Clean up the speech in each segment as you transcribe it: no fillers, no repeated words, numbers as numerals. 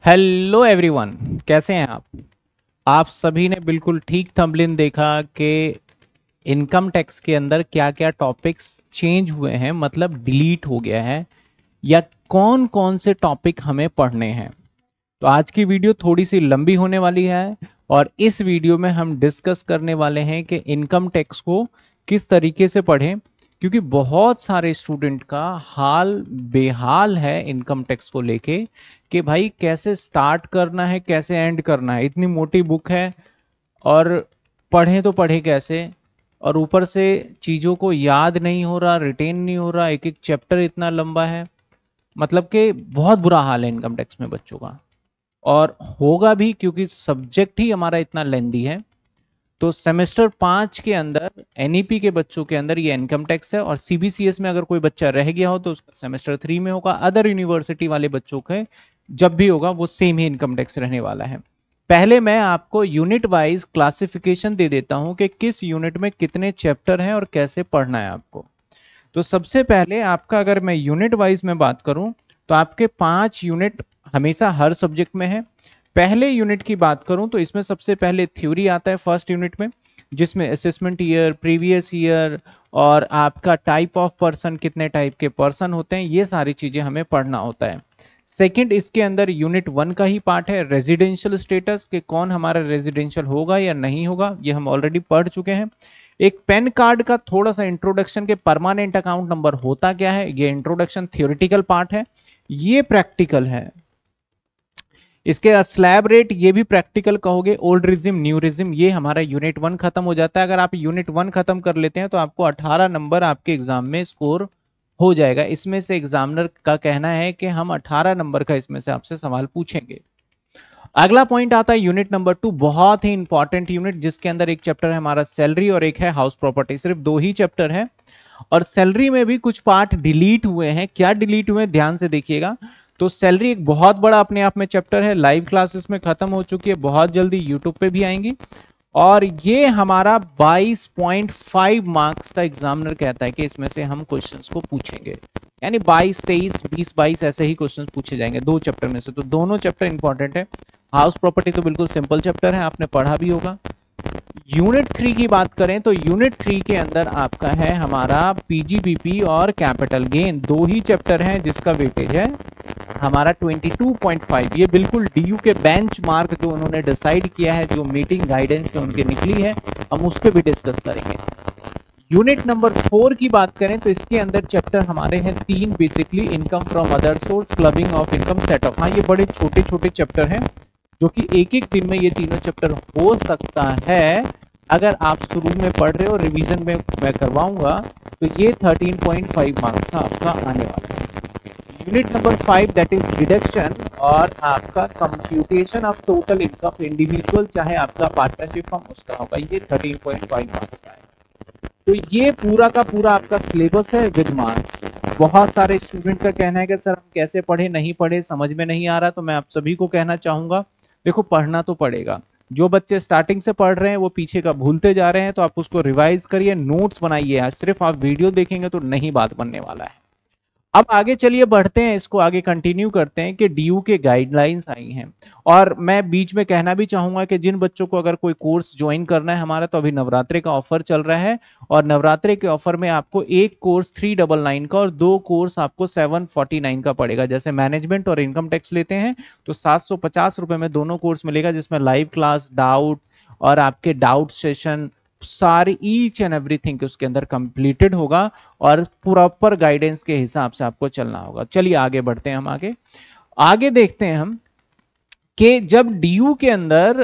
Hello everyone, कैसे हैं आप सभी ने बिल्कुल ठीक थंबनेल देखा कि इनकम टैक्स के अंदर क्या क्या टॉपिक्स चेंज हुए हैं, मतलब डिलीट हो गया है, या कौन कौन से टॉपिक हमें पढ़ने हैं। तो आज की वीडियो थोड़ी सी लंबी होने वाली है और इस वीडियो में हम डिस्कस करने वाले हैं कि इनकम टैक्स को किस तरीके से पढ़ें, क्योंकि बहुत सारे स्टूडेंट का हाल बेहाल है इनकम टैक्स को लेके कि भाई कैसे स्टार्ट करना है, कैसे एंड करना है। इतनी मोटी बुक है और पढ़ें तो पढ़े कैसे, और ऊपर से चीज़ों को याद नहीं हो रहा, रिटेन नहीं हो रहा, एक एक चैप्टर इतना लंबा है। मतलब कि बहुत बुरा हाल है इनकम टैक्स में बच्चों का, और होगा भी क्योंकि सब्जेक्ट ही हमारा इतना लेंदी है। तो सेमेस्टर 5 के अंदर एनईपी के बच्चों के अंदर ये इनकम टैक्स है, और सीबीसीएस में अगर कोई बच्चा रह गया हो तो उसका सेमेस्टर 3 में होगा। अदर यूनिवर्सिटी वाले बच्चों के जब भी होगा वो सेम ही इनकम टैक्स रहने वाला है। पहले मैं आपको यूनिट वाइज क्लासिफिकेशन दे देता हूं कि किस यूनिट में कितने चैप्टर हैं और कैसे पढ़ना है आपको। तो सबसे पहले आपका, अगर मैं यूनिट वाइज में बात करूं, तो आपके 5 यूनिट हमेशा हर सब्जेक्ट में है। पहले यूनिट की बात करूं तो इसमें सबसे पहले थ्योरी आता है फर्स्ट यूनिट में, जिसमें असेसमेंट ईयर, प्रीवियस ईयर और आपका टाइप ऑफ पर्सन, कितने टाइप के पर्सन होते हैं, ये सारी चीजें हमें पढ़ना होता है। सेकंड, इसके अंदर यूनिट 1 का ही पार्ट है रेजिडेंशियल स्टेटस, के कौन हमारा रेजिडेंशियल होगा या नहीं होगा, ये हम ऑलरेडी पढ़ चुके हैं। एक पैन कार्ड का थोड़ा सा इंट्रोडक्शन के परमानेंट अकाउंट नंबर होता क्या है, ये इंट्रोडक्शन थियोरिटिकल पार्ट है, ये प्रैक्टिकल है। इसके स्लैब रेट, ये भी प्रैक्टिकल कहोगे। ओल्ड रिजिम, न्यू रिजिम, ये हमारा यूनिट 1 खत्म हो जाता है। अगर आप यूनिट 1 खत्म कर लेते हैं तो आपको 18 नंबर आपके एग्जाम में स्कोर हो जाएगा। इसमें से एग्जामिनर का कहना है कि हम 18 नंबर का इसमें से आपसे सवाल पूछेंगे। अगला पॉइंट आता है यूनिट नंबर 2, बहुत ही इंपॉर्टेंट यूनिट, जिसके अंदर एक चैप्टर है हमारा सैलरी और एक है हाउस प्रॉपर्टी। सिर्फ 2 ही चैप्टर है, और सैलरी में भी कुछ पार्ट डिलीट हुए हैं। क्या डिलीट हुए हैं, ध्यान से देखिएगा। तो सैलरी एक बहुत बड़ा अपने आप में चैप्टर है, लाइव क्लासेस में खत्म हो चुकी है, बहुत जल्दी यूट्यूब पे भी आएंगी। और ये हमारा 22.5 मार्क्स का एग्जामिनर कहता है कि इसमें से हम क्वेश्चंस को पूछेंगे, यानी 22, 23, 20, 22 ऐसे ही क्वेश्चंस पूछे जाएंगे 2 चैप्टर में से। तो दोनों चैप्टर इंपॉर्टेंट है। हाउस प्रॉपर्टी तो बिल्कुल सिंपल चैप्टर है, आपने पढ़ा भी होगा। यूनिट 3 की बात करें तो यूनिट 3 के अंदर आपका है हमारा पीजीबीपी और कैपिटल गेन, 2 ही चैप्टर हैं जिसका वेटेज है हमारा 22.5। ये बिल्कुल डीयू के बेंचमार्क जो उन्होंने डिसाइड किया है, जो मीटिंग गाइडेंस जो उनकी निकली है, हम उस पर भी डिस्कस करेंगे। यूनिट नंबर 4 की बात करें तो इसके अंदर चैप्टर हमारे हैं 3, basically income from other source, clubbing of income, set off. हाँ, ये बड़े छोटे छोटे चैप्टर हैं जो कि एक एक दिन में ये तीनों चैप्टर हो सकता है। अगर आप शुरू में पढ़ रहे हो, रिवीजन में मैं करवाऊंगा, तो ये 13.5 मार्क्स का आपका आने वाला है। Unit number 5 that is deduction और आपका computation of total income individual, चाहे आपका पार्टनरशिप फॉर्म उसका होगा, ये 13.5 मार्क्स का है। तो ये पूरा का पूरा आपका सिलेबस है विद मार्क्स। बहुत सारे स्टूडेंट का कहना है कि सर हम कैसे पढ़े, नहीं पढ़े, समझ में नहीं आ रहा। तो मैं आप सभी को कहना चाहूंगा, देखो पढ़ना तो पड़ेगा। जो बच्चे स्टार्टिंग से पढ़ रहे हैं वो पीछे का भूलते जा रहे हैं, तो आप उसको रिवाइज करिए, नोट्स बनाइए। आज सिर्फ आप वीडियो देखेंगे तो नहीं बात बनने वाला है। अब आगे चलिए बढ़ते हैं, इसको आगे कंटिन्यू करते हैं कि डीयू के गाइडलाइंस आई हैं। और मैं बीच में कहना भी चाहूंगा कि जिन बच्चों को अगर कोई कोर्स ज्वाइन करना है हमारा, तो अभी नवरात्रि का ऑफर चल रहा है, और नवरात्रि के ऑफर में आपको एक कोर्स 399 का और 2 कोर्स आपको 749 का पड़ेगा। जैसे मैनेजमेंट और इनकम टैक्स लेते हैं तो 750 रुपए में दोनों कोर्स मिलेगा, जिसमें लाइव क्लास, डाउट और आपके डाउट सेशन, सारी ईच एंड एवरीथिंग उसके अंदर कंप्लीटेड होगा, और प्रॉपर गाइडेंस के हिसाब से आपको चलना होगा। चलिए आगे बढ़ते हैं, हम आगे आगे देखते हैं हम कि जब डीयू के अंदर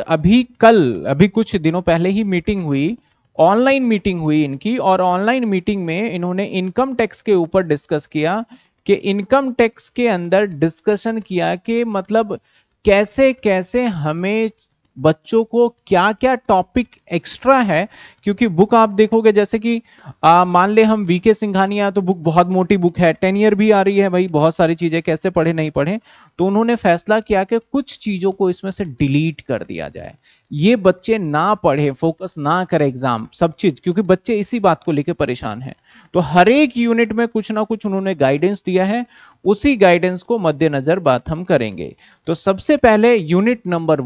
अभी कुछ दिनों पहले ही मीटिंग हुई, ऑनलाइन मीटिंग हुई इनकी, और ऑनलाइन मीटिंग में इन्होंने इनकम टैक्स के ऊपर डिस्कस किया कि इनकम टैक्स के अंदर डिस्कशन किया कि मतलब कैसे कैसे हमें बच्चों को क्या क्या टॉपिक एक्स्ट्रा है, क्योंकि बुक आप देखोगे जैसे कि मान ले हम वीके सिंघानिया, तो बुक बहुत मोटी बुक है, 10 ईयर भी आ रही है भाई, बहुत सारी चीजें कैसे पढ़े नहीं पढ़े, तो उन्होंने फैसला किया कि कुछ चीजों को इसमें से डिलीट कर दिया जाए, ये बच्चे ना पढ़े, फोकस ना करें एग्जाम सब चीज, क्योंकि बच्चे इसी बात को लेकर परेशान हैं। तो हर एक यूनिट में कुछ ना कुछ उन्होंने गाइडेंस दिया है, उसी गाइडेंस को मद्देनजर बात हम करेंगे। तो सबसे पहले यूनिट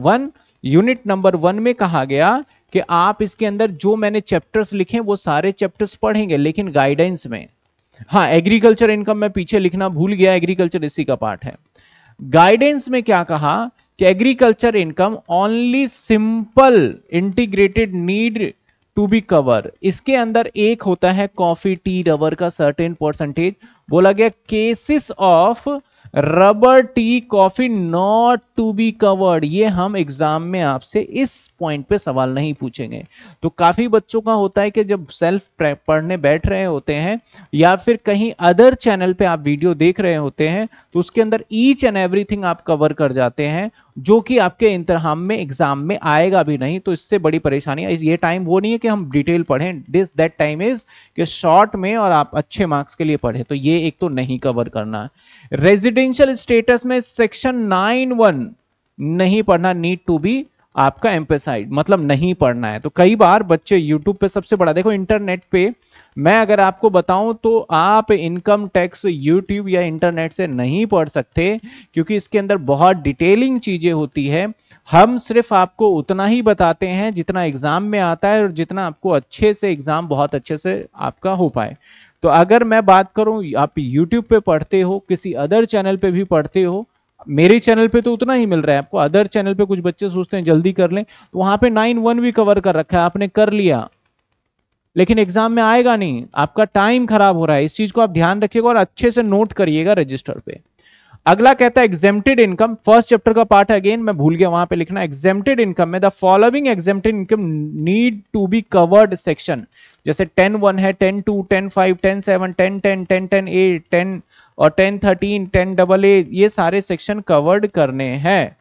नंबर 1 में कहा गया कि आप इसके अंदर जो मैंने चैप्टर्स लिखे वो सारे चैप्टर्स पढ़ेंगे, लेकिन गाइडेंस में, हाँ एग्रीकल्चर इनकम मैं पीछे लिखना भूल गया, एग्रीकल्चर इसी का पार्ट है। गाइडेंस में क्या कहा कि agriculture income only simple integrated need to be cover, इसके अंदर एक होता है कॉफी टी रबर का सर्टेन परसेंटेज, बोला गया cases of rubber tea coffee not to be covered, ये हम एग्जाम में आपसे इस पॉइंट पे सवाल नहीं पूछेंगे। तो काफी बच्चों का होता है कि जब सेल्फ पढ़ने बैठ रहे होते हैं या फिर कहीं अदर चैनल पे आप वीडियो देख रहे होते हैं, तो उसके अंदर ईच एंड एवरीथिंग आप कवर कर जाते हैं, जो कि आपके इंतरहाम में एग्जाम में आएगा भी नहीं। तो इससे बड़ी परेशानी है, ये टाइम वो नहीं है कि हम डिटेल पढ़ें, दैट टाइम इज कि शॉर्ट में और आप अच्छे मार्क्स के लिए पढ़े, तो ये एक तो नहीं कवर करना है। रेजिडेंशियल स्टेटस में सेक्शन 9(1) नहीं पढ़ना, नीड टू बी आपका एम्फेसाइड, मतलब नहीं पढ़ना है। तो कई बार बच्चे यूट्यूब पे, सबसे बड़ा देखो इंटरनेट पे, मैं अगर आपको बताऊं तो आप इनकम टैक्स यूट्यूब या इंटरनेट से नहीं पढ़ सकते, क्योंकि इसके अंदर बहुत डिटेलिंग चीजें होती है। हम सिर्फ आपको उतना ही बताते हैं जितना एग्जाम में आता है और जितना आपको अच्छे से एग्जाम बहुत अच्छे से आपका हो पाए। तो अगर मैं बात करूं, आप यूट्यूब पे पढ़ते हो, किसी अदर चैनल पे भी पढ़ते हो, मेरे चैनल पे तो उतना ही मिल रहा है आपको, अदर चैनल पे कुछ बच्चे सोचते हैं जल्दी कर लें, तो वहां पे 9(1) भी कवर कर रखा है, आपने कर लिया, लेकिन एग्जाम में आएगा नहीं, आपका टाइम खराब हो रहा है। इस चीज को आप ध्यान रखिएगा और अच्छे से नोट करिएगा रजिस्टर पे। अगला कहता है एग्जेम्प्टेड इनकम, फर्स्ट चैप्टर का पार्ट है, अगेन मैं भूल गया वहां पे लिखना। एग्जेम्प्टेड इनकम में the following exempted income need to be covered section, जैसे 10(1) है, 10(2), 10(5), 10(7), 10(10), 10(10)(a), 10 और 10(13), 10(AA), ये सारे सेक्शन कवर्ड करने हैं।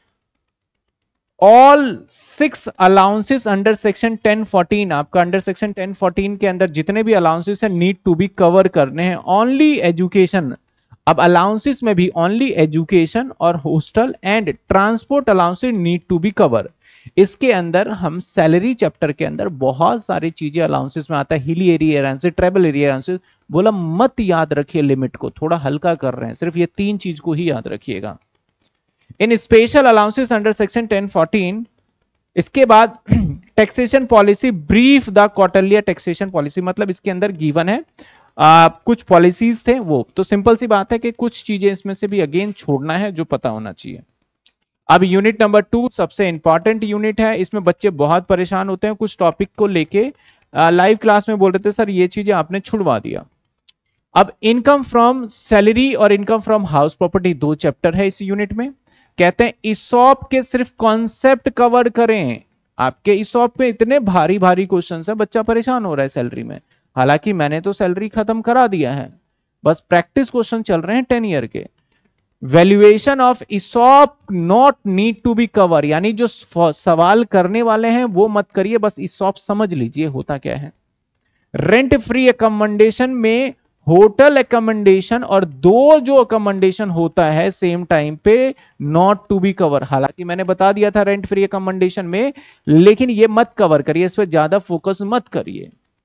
ऑल 6 अलाउंसेस अंडर सेक्शन 10(14), आपका अंडर सेक्शन 10(14) के अंदर जितने भी अलाउंसेस हैं नीड टू बी कवर करने हैं। ओनली एजुकेशन, अब अलाउंसेस में भी ओनली एजुकेशन और hostel and transport allowances need to be cover. इसके अंदर हम सैलरी चैप्टर के अंदर बहुत सारी चीजें अलाउंसेस में आता है, hilly area allowances, tribal area allowances, बोला मत याद रखिए, लिमिट को थोड़ा हल्का कर रहे हैं, सिर्फ ये 3 चीज को ही याद रखिएगा। इन स्पेशल अलाउंसेस अंडर सेक्शन 10(14), इसके बाद taxation policy brief the quarterly taxation policy, मतलब इसके अंदर गिवन है कुछ पॉलिसीज थे वो, तो सिंपल सी बात है कि कुछ चीजें इसमें से भी अगेन छोड़ना है जो पता होना चाहिए। अब यूनिट नंबर 2 सबसे इंपॉर्टेंट यूनिट है, इसमें बच्चे बहुत परेशान होते हैं, कुछ टॉपिक को लेके लाइव क्लास में बोल रहे थे सर ये चीजें आपने छुड़वा दिया। अब इनकम फ्रॉम सैलरी और income from house property 2 chapter है इस यूनिट में। कहते हैं ईसॉप के सिर्फ कॉन्सेप्ट कवर करें, आपके ईसॉप पे इतने भारी भारी क्वेश्चंस है, बच्चा परेशान हो रहा है सैलरी में, हालांकि मैंने तो सैलरी खत्म करा दिया है, बस प्रैक्टिस क्वेश्चन चल रहे हैं 10 ईयर के। Valuation of ESOP not need to be cover, यानी जो सवाल करने वाले हैं वो मत करिए, बस ईसॉप समझ लीजिए होता क्या है। रेंट फ्री अकोमोडेशन में होटल अकोमोडेशन और 2 जो अकोमोडेशन होता है सेम टाइम पे नॉट टू बी कवर, हालांकि मैंने बता दिया था रेंट फ्री अकोमोडेशन में, लेकिन ये मत कवर करिए, इस पर ज्यादा फोकस मत करिए।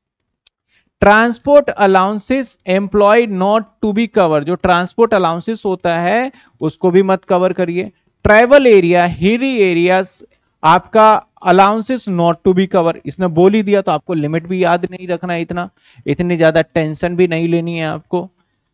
Transport allowances employed not to be cover, जो ट्रांसपोर्ट अलाउंसेस होता है उसको भी मत कवर करिए। ट्राइबल एरिया, हिली एरियाज, आपका allowances not to be cover, इसने बोल ही दिया तो आपको लिमिट भी याद नहीं रखना है, इतनी ज्यादा टेंशन भी नहीं लेनी है आपको।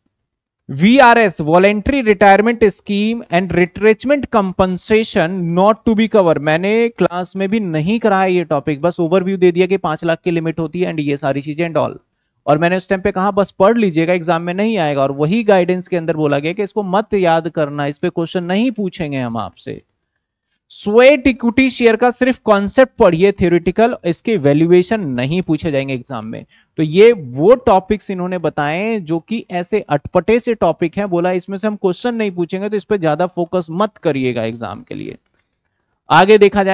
VRS voluntary retirement scheme and retrenchment compensation not to be cover, मैंने क्लास में भी नहीं कराया ये टॉपिक, बस ओवरव्यू दे दिया कि 5 लाख की लिमिट होती है एंड ये सारी चीजें एंड ऑल, और मैंने उस टाइम पे कहा बस पढ़ लीजिएगा एग्जाम में नहीं आएगा, और वही गाइडेंस के अंदर बोला गया कि इसको मत याद करना, इस पे क्वेश्चन नहीं पूछेंगे हम आपसे। स्वेट इक्विटी शेयर का सिर्फ कॉन्सेप्ट पढ़िए थ्योरेटिकल, इसके वैल्यूएशन नहीं पूछे जाएंगे एग्जाम में। तो ये वो टॉपिक्स इन्होंने बताए जो कि ऐसे अटपटे से टॉपिक हैं, बोला इसमें से हम क्वेश्चन नहीं पूछेंगे, तो इस पे ज्यादा फोकस मत करिएगा एग्जाम के लिए। आगे देखा जाए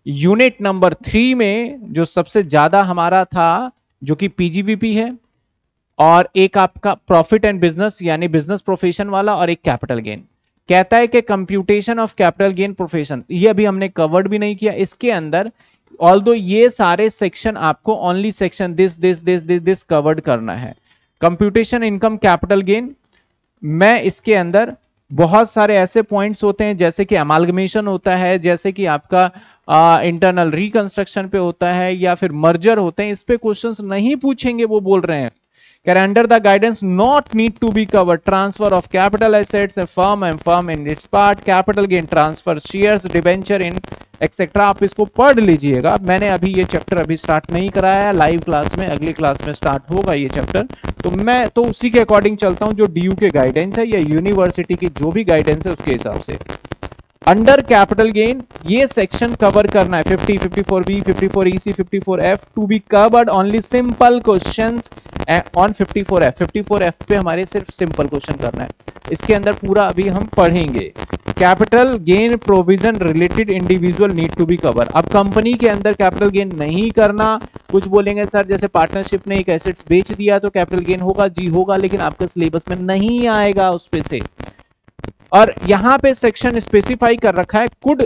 यूनिट नंबर 3 में जो सबसे ज्यादा हमारा था जो कि पीजीबीपी है, और एक आपका प्रॉफिट एंड बिजनेस यानी बिजनेस प्रोफेशन वाला, और एक कैपिटल गेन। कहता है कि computation of capital gain profession, ये अभी हमने कवर्ड भी नहीं किया इसके अंदर। ऑल्दो ये सारे सेक्शन आपको ओनली सेक्शन दिस कवर्ड करना है। कंप्यूटेशन इनकम कैपिटल गेन में इसके अंदर बहुत सारे ऐसे पॉइंट्स होते हैं जैसे कि अमालगमेशन होता है, जैसे कि आपका इंटरनल रिकंस्ट्रक्शन पे होता है, या फिर मर्जर होते हैं। इस पे क्वेश्चंस नहीं पूछेंगे, वो बोल रहे हैं under the guidance not need to be covered transfer of capital assets a firm and firm in its part capital gain transfer shares debenture in etcetera. आप इसको पढ़ लीजिएगा। मैंने अभी ये चैप्टर अभी स्टार्ट नहीं कराया है, लाइव क्लास में अगली क्लास में स्टार्ट होगा ये चैप्टर, तो मैं तो उसी के अकॉर्डिंग चलता हूं जो डीयू के गाइडेंस है या यूनिवर्सिटी की जो भी गाइडेंस है उसके हिसाब से। अंडर कैपिटल गेन ये सेक्शन कवर करना है 50, 54B, 54EC, 54F to be covered only simple questions on 54F। 54F पे हमारे सिर्फ सिंपल क्वेश्चन करना है, इसके अंदर पूरा अभी हम पढ़ेंगे। Capital gain provision related individual need to be cover. अब कंपनी के अंदर कैपिटल गेन नहीं करना, कुछ बोलेंगे सर जैसे पार्टनरशिप ने एक एसेट्स बेच दिया तो कैपिटल गेन होगा, जी होगा, लेकिन आपके सिलेबस में नहीं आएगा उस पे से। और यहां पे सेक्शन स्पेसिफाई कर रखा है कुड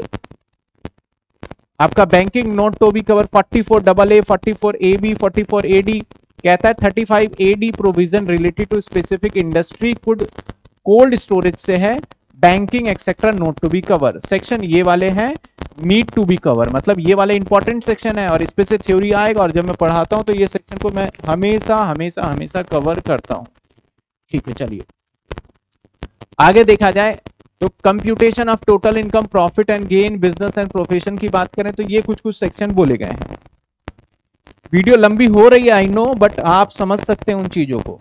आपका banking not to be cover 44AA, 44AB, 44AD। कहता है 35AD provision related to specific industry could cold storage से है banking etcetera not to be cover. Section ये वाले हैं नीड टू बी कवर, मतलब ये वाले इंपॉर्टेंट सेक्शन है और इस पे से थ्योरी आएगा, और जब मैं पढ़ाता हूं तो ये सेक्शन को मैं हमेशा हमेशा हमेशा कवर करता हूं। ठीक है, चलिए आगे देखा जाए तो computation of total income, profit and gain, business and profession की बात करें तो ये कुछ कुछ सेक्शन बोले गए हैं। वीडियो लंबी हो रही है आई नो, बट आप समझ सकते हैं उन चीजों को।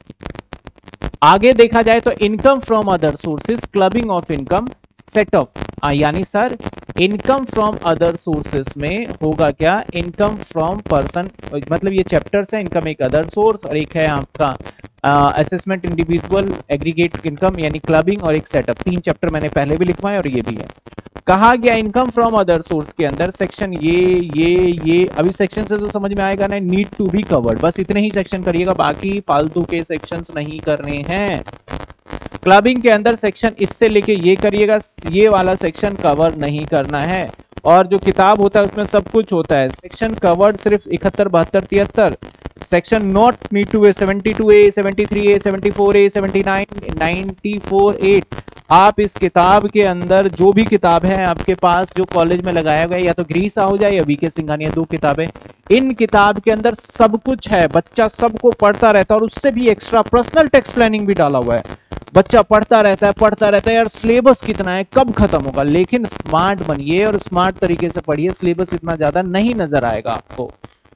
आगे देखा जाए तो income from other sources, clubbing of income, set off, यानी sir income from other sources में होगा क्या, इनकम फ्रॉम पर्सन, मतलब ये चैप्टर्स है, इनकम एक अदर सोर्स और एक है आपका असेसमेंट इंडिविजुअल एग्रीगेट इनकम यानी क्लबिंग, और एक सेटअप। 3 चैप्टर मैंने पहले भी लिखवाए और ये भी है। कहा गया इनकम फ्रॉम अदर सोर्स के अंदर सेक्शन ये अभी सेक्शन से तो समझ में आएगा ना, नीड टू बी कवर्ड, बस इतने ही सेक्शन करिएगा, बाकी फालतू के सेक्शंस नहीं करने हैं। क्लबिंग के अंदर सेक्शन इससे लेके ये करिएगा, ये वाला सेक्शन कवर नहीं करना है। और जो किताब होता है उसमें सब कुछ होता है, सेक्शन कवर्ड सिर्फ 71, 72, 73, section not need to 72A, 73A, 74A, 79, 94, 8। आप इस किताब के अंदर जो भी किताब है आपके पास जो कॉलेज में लगाया गया, या तो ग्रीसा हो जाए या वीके सिंघानिया, 2 किताबें, इन किताब के अंदर सब कुछ है, बच्चा सबको पढ़ता रहता है, और उससे भी एक्स्ट्रा पर्सनल टेक्स्ट प्लानिंग भी डाला हुआ है। बच्चा पढ़ता रहता है यार, सिलेबस कितना है, कब खत्म होगा, लेकिन स्मार्ट बनिए और स्मार्ट तरीके से पढ़िए, सिलेबस इतना ज्यादा नहीं नजर आएगा आपको।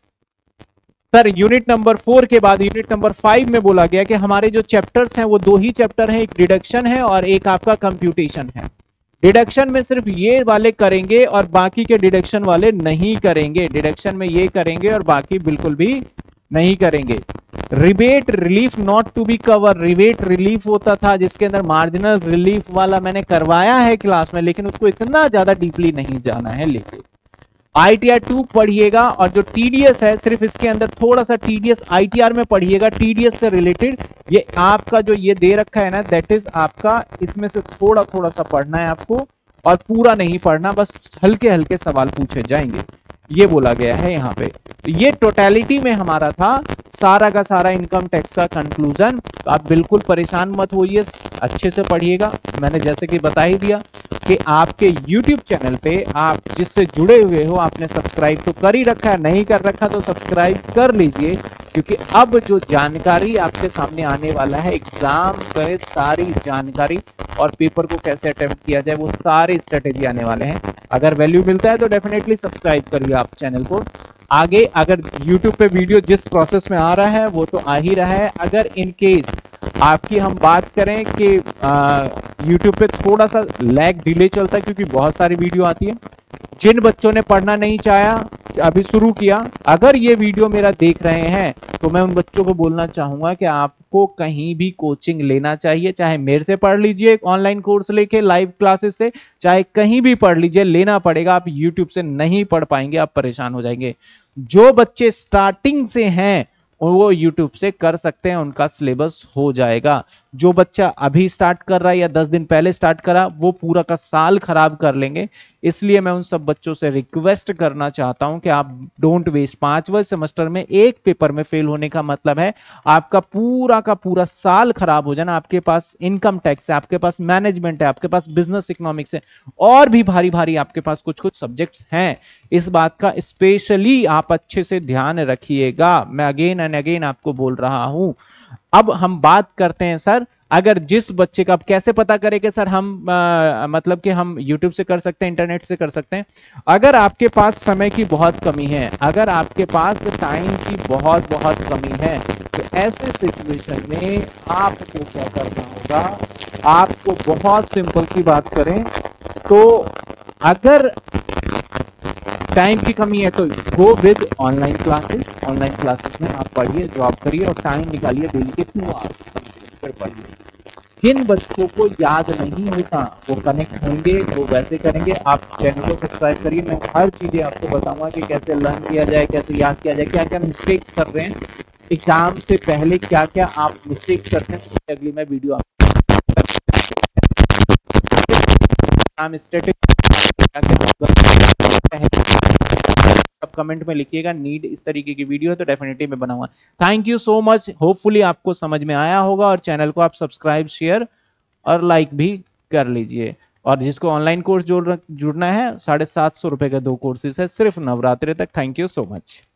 सर यूनिट नंबर 4 के बाद यूनिट नंबर 5 में बोला गया कि हमारे जो चैप्टर्स हैं वो 2 ही चैप्टर हैं, एक डिडक्शन है और एक आपका कंप्यूटेशन है। डिडक्शन में सिर्फ ये वाले करेंगे और बाकी के डिडक्शन वाले नहीं करेंगे। डिडक्शन में ये करेंगे और बाकी बिल्कुल भी नहीं करेंगे। Rebate relief not to be cover, rebate relief होता था जिसके अंदर मार्जिनल रिलीफ वाला मैंने करवाया है क्लास में, लेकिन उसको इतना ज्यादा डीपली नहीं जाना है। लेकिन ITR 2 पढ़िएगा, और जो TDS है सिर्फ इसके अंदर थोड़ा सा TDS ITR में पढ़िएगा, TDS से रिलेटेड ये आपका जो ये दे रखा है ना, दैट इज आपका, इसमें से थोड़ा थोड़ा सा पढ़ना है आपको और पूरा नहीं पढ़ना, बस हल्के हल्के सवाल पूछे जाएंगे, ये बोला गया है यहाँ पे। तो ये टोटलिटी में हमारा था सारा का सारा इनकम टैक्स का कंक्लूजन। तो आप बिल्कुल परेशान मत होइए, अच्छे से पढ़िएगा। मैंने जैसे कि बता ही दिया कि आपके YouTube चैनल पे आप जिससे जुड़े हुए हो, आपने सब्सक्राइब तो कर ही रखा है, नहीं कर रखा तो सब्सक्राइब कर लीजिए, क्योंकि अब जो जानकारी आपके सामने आने वाला है, एग्जाम पे सारी जानकारी और पेपर को कैसे अटेम्प्ट किया जाए, वो सारे स्ट्रेटेजी आने वाले हैं। अगर वैल्यू मिलता है तो डेफिनेटली सब्सक्राइब करिए आप चैनल को। आगे अगर YouTube पे वीडियो जिस प्रोसेस में आ रहा है वो तो आ ही रहा है। अगर इन केस आपकी हम बात करें कि YouTube पे थोड़ा सा लैग डिले चलता है क्योंकि बहुत सारी वीडियो आती है, जिन बच्चों ने पढ़ना नहीं चाहा, अभी शुरू किया, अगर ये वीडियो मेरा देख रहे हैं तो मैं उन बच्चों को बोलना चाहूंगा कि आप आपको कहीं भी कोचिंग लेना चाहिए, चाहे मेरे से पढ़ लीजिए ऑनलाइन कोर्स लेके लाइव क्लासेस से, चाहे कहीं भी पढ़ लीजिए, लेना पड़ेगा। आप यूट्यूब से नहीं पढ़ पाएंगे, आप परेशान हो जाएंगे। जो बच्चे स्टार्टिंग से हैं वो यूट्यूब से कर सकते हैं, उनका सिलेबस हो जाएगा। जो बच्चा अभी स्टार्ट कर रहा है या 10 दिन पहले स्टार्ट करा, वो पूरा का साल खराब कर लेंगे। इसलिए मैं उन सब बच्चों से रिक्वेस्ट करना चाहता हूं कि आप डोंट वेस्ट। 5वें सेमेस्टर में एक पेपर में फेल होने का मतलब है आपका पूरा का पूरा साल खराब हो जाना। आपके पास इनकम टैक्स है, आपके पास मैनेजमेंट है, आपके पास बिजनेस इकोनॉमिक्स है, और भी भारी भारी आपके पास कुछ कुछ सब्जेक्ट्स हैं। इस बात का स्पेशली आप अच्छे से ध्यान रखिएगा, मैं अगेन एंड अगेन आपको बोल रहा हूं। अब हम बात करते हैं सर, अगर जिस बच्चे का, अब कैसे पता करें कि सर हम मतलब कि हम YouTube से कर सकते हैं, इंटरनेट से कर सकते हैं? अगर आपके पास समय की बहुत कमी है, अगर आपके पास टाइम की बहुत बहुत कमी है, तो ऐसे सिचुएशन में आपको क्या करना होगा? आपको बहुत सिंपल सी बात करें तो, अगर टाइम की कमी है तो go with online classes. Online classes में आप पढ़िए, जॉब करिए और टाइम निकालिए डेली के 2 आवर्स फिर पढ़िए। जिन बच्चों को याद नहीं होता वो कनेक्ट होंगे, वो वैसे करेंगे। आप चैनल को सब्सक्राइब करिए, मैं हर चीजें आपको बताऊंगा कि कैसे लर्न किया जाए, कैसे याद किया जाए, क्या क्या मिस्टेक्स कर रहे हैं एग्जाम से पहले, क्या क्या आप मिस्टेक्स करते हैं, उसकी अगली मैं वीडियो आप आप कमेंट में लिखिएगा। नीड इस तरीके की वीडियो है तो डेफिनेटली मैं बनाऊंगा। Thank you so much, hopefully आपको समझ में आया होगा, और चैनल को आप सब्सक्राइब, शेयर और लाइक भी कर लीजिए। और जिसको ऑनलाइन कोर्स जुड़ना है, 750 रुपए के 2 कोर्सेज है सिर्फ नवरात्रि तक। Thank you so much.